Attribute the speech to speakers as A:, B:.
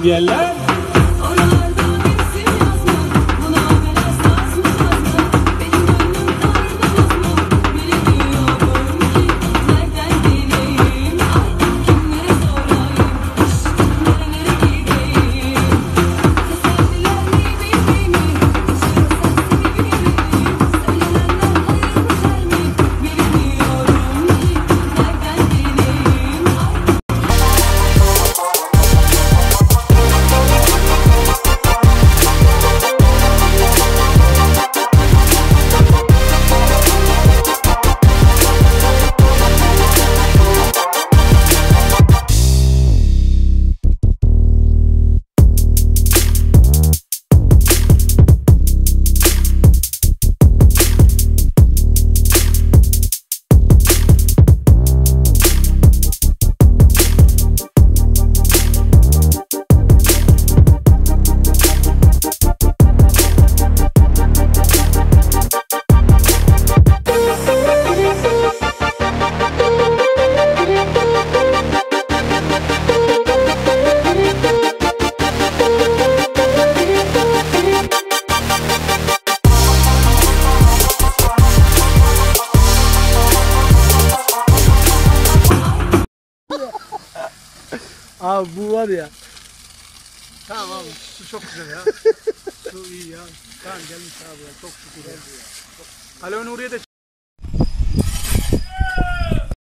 A: Yengeler.
B: Abi bu var ya.
C: Tamam abi, su çok güzel ya. Su iyi ya. Tamam gelmiş abi ya, çok şükür ya. Alo Nuriye de